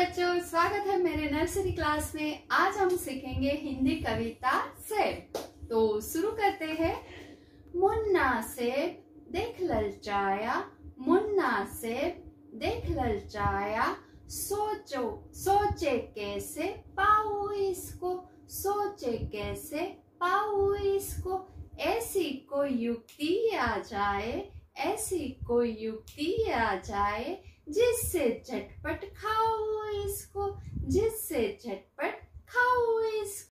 बच्चों, स्वागत है मेरे नर्सरी क्लास में। आज हम सीखेंगे हिंदी कविता सेब। तो शुरू करते हैं। मुन्ना सेब देख ललचाया, मुन्ना सेब देख ललचाया, सोचे कैसे पाऊं इसको, सोचे कैसे पाऊं इसको। ऐसी कोई युक्ति आ जाए, ऐसी कोई युक्ति आ जाए, जिससे झटपट खाओ इसको, जिससे झटपट खाओ इसको।